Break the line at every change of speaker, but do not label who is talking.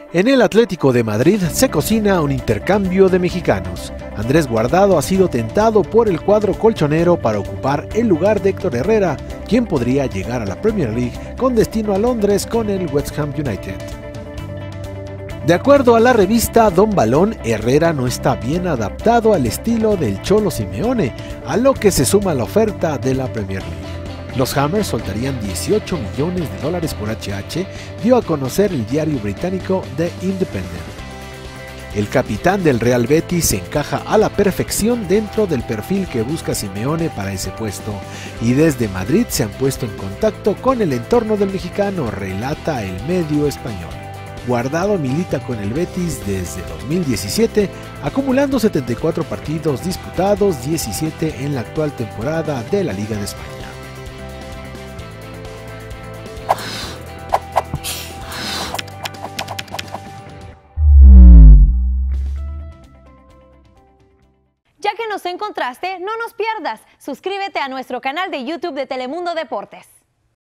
En el Atlético de Madrid se cocina un intercambio de mexicanos. Andrés Guardado ha sido tentado por el cuadro colchonero para ocupar el lugar de Héctor Herrera, quien podría llegar a la Premier League con destino a Londres con el West Ham United. De acuerdo a la revista Don Balón, Herrera no está bien adaptado al estilo del Cholo Simeone, a lo que se suma la oferta de la Premier League. Los Hammers soltarían $18 millones por HH, dio a conocer el diario británico The Independent. El capitán del Real Betis se encaja a la perfección dentro del perfil que busca Simeone para ese puesto, y desde Madrid se han puesto en contacto con el entorno del mexicano, relata el medio español. Guardado milita con el Betis desde 2017, acumulando 74 partidos disputados, 17 en la actual temporada de la Liga de España.
Ya que nos encontraste, no nos pierdas. Suscríbete a nuestro canal de YouTube de Telemundo Deportes.